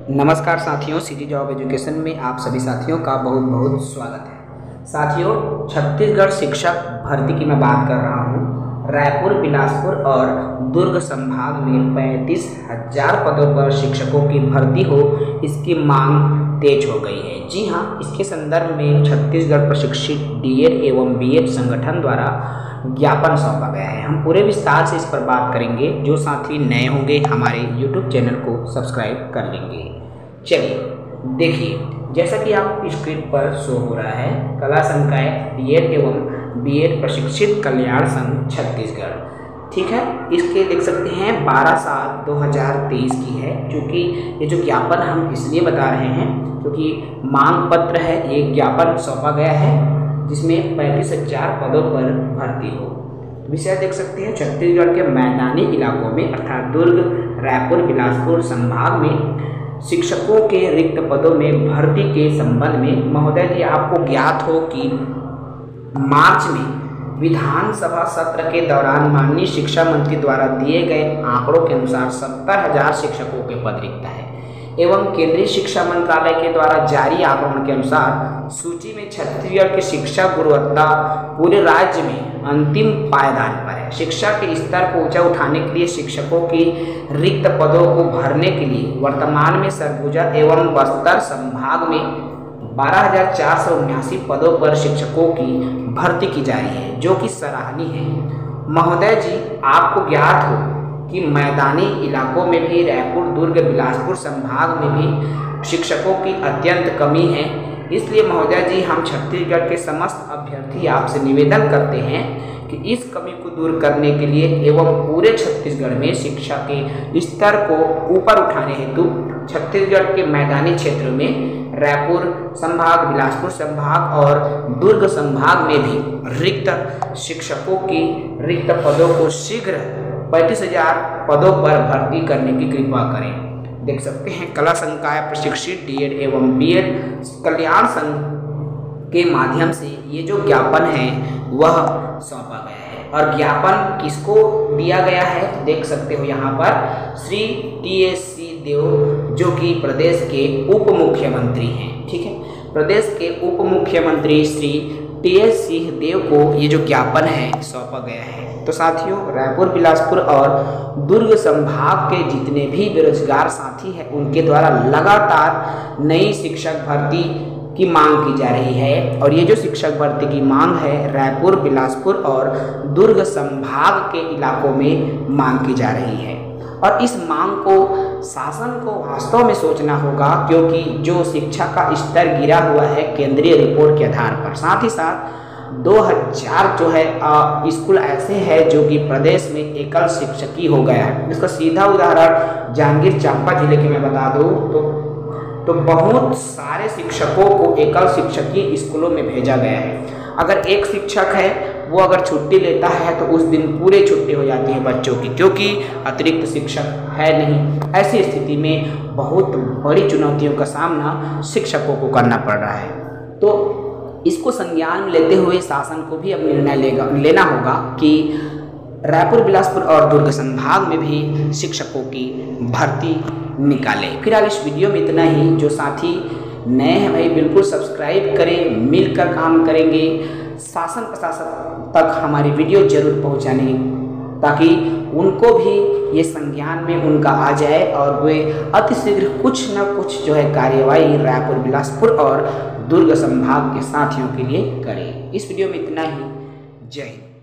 नमस्कार साथियों, city job education में आप सभी साथियों का बहुत बहुत स्वागत है। साथियों, छत्तीसगढ़ शिक्षक भर्ती की मैं बात कर रहा हूँ। रायपुर, बिलासपुर और दुर्ग संभाग में 35,000 पदों पर शिक्षकों की भर्ती हो, इसकी मांग तेज हो गई है। जी हाँ, इसके संदर्भ में छत्तीसगढ़ प्रशिक्षित डीएड एवं बीएड संगठन द्वारा ज्ञापन सौंपा गया है। हम पूरे विस्तार से इस पर बात करेंगे। जो साथी नए होंगे हमारे YouTube चैनल को सब्सक्राइब कर लेंगे। चलिए देखिए, जैसा कि आप स्क्रीन पर शो हो रहा है, कला संकाय डीएड एवं बीएड प्रशिक्षित कल्याण संघ छत्तीसगढ़, ठीक है। इसके देख सकते हैं 12/7/2023 की है। क्योंकि ये जो ज्ञापन हम इसलिए बता रहे हैं क्योंकि मांग पत्र है, ये ज्ञापन सौंपा गया है जिसमें 35,000 पदों पर भर्ती हो। विषय देख सकते हैं, छत्तीसगढ़ के मैदानी इलाकों में अर्थात दुर्ग, रायपुर, बिलासपुर संभाग में शिक्षकों के रिक्त पदों में भर्ती के संबंध में महोदय जी आपको ज्ञात हो कि मार्च में विधानसभा सत्र के दौरान माननीय शिक्षा मंत्री द्वारा दिए गए आंकड़ों के अनुसार 70,000 शिक्षकों के पद रिक्त है एवं केंद्रीय शिक्षा मंत्रालय के द्वारा जारी आंकड़ों के अनुसार सूची में छत्तीसगढ़ की शिक्षा गुणवत्ता पूरे राज्य में अंतिम पायदान पर है। शिक्षा के स्तर को ऊंचा उठाने के लिए शिक्षकों की रिक्त पदों को भरने के लिए वर्तमान में सरगुजा एवं बस्तर संभाग में 12,479 पदों पर शिक्षकों की भर्ती की जा रही है, जो कि सराहनीय है। महोदय जी आपको ज्ञात हो कि मैदानी इलाकों में भी रायपुर, दुर्ग, बिलासपुर संभाग में भी शिक्षकों की अत्यंत कमी है। इसलिए महोदय जी हम छत्तीसगढ़ के समस्त अभ्यर्थी आपसे निवेदन करते हैं कि इस कमी को दूर करने के लिए एवं पूरे छत्तीसगढ़ में शिक्षा के स्तर को ऊपर उठाने हेतु छत्तीसगढ़ के मैदानी क्षेत्र में रायपुर संभाग, बिलासपुर संभाग और दुर्ग संभाग में भी रिक्त शिक्षकों की रिक्त पदों को शीघ्र 35,000 पदों पर भर्ती करने की कृपा करें। देख सकते हैं कला संकाय प्रशिक्षित डीएड एवं बीएड कल्याण संघ के माध्यम से ये जो ज्ञापन है वह सौंपा गया है। और ज्ञापन किसको दिया गया है देख सकते हो यहाँ पर, श्री TS सिंहदेव जो कि प्रदेश के उप मुख्यमंत्री हैं, ठीक है। प्रदेश के उप मुख्यमंत्री श्री TS सिंहदेव को ये जो ज्ञापन है सौंपा गया है। तो साथियों, रायपुर, बिलासपुर और दुर्ग संभाग के जितने भी बेरोजगार साथी हैं उनके द्वारा लगातार नई शिक्षक भर्ती की मांग की जा रही है। और ये जो शिक्षक भर्ती की मांग है रायपुर, बिलासपुर और दुर्ग संभाग के इलाकों में मांग की जा रही है। और इस मांग को शासन को वास्तव में सोचना होगा, क्योंकि जो शिक्षा का स्तर गिरा हुआ है केंद्रीय रिपोर्ट के आधार पर, साथ ही साथ 2000 जो है स्कूल ऐसे हैं जो कि प्रदेश में एकल शिक्षकी हो गया है। इसका सीधा उदाहरण जांजगीर चांपा जिले की मैं बता दूं तो बहुत सारे शिक्षकों को एकल शिक्षकी स्कूलों में भेजा गया है। अगर एक शिक्षक है वो अगर छुट्टी लेता है तो उस दिन पूरे छुट्टी हो जाती है बच्चों की, क्योंकि अतिरिक्त शिक्षक है नहीं। ऐसी स्थिति में बहुत बड़ी चुनौतियों का सामना शिक्षकों को करना पड़ रहा है। तो इसको संज्ञान में लेते हुए शासन को भी अब निर्णय लेना होगा कि रायपुर, बिलासपुर और दुर्ग संभाग में भी शिक्षकों की भर्ती निकाले। फिलहाल इस वीडियो में इतना ही। जो साथी नए हैं भाई बिल्कुल सब्सक्राइब करें, मिलकर काम करेंगे। शासन प्रशासन तक हमारी वीडियो जरूर पहुंचाने, ताकि उनको भी ये संज्ञान में उनका आ जाए और वे अतिशीघ्र कुछ न कुछ जो है कार्यवाही रायपुर, बिलासपुर और दुर्ग संभाग के साथियों के लिए करें। इस वीडियो में इतना ही। जय हिंद।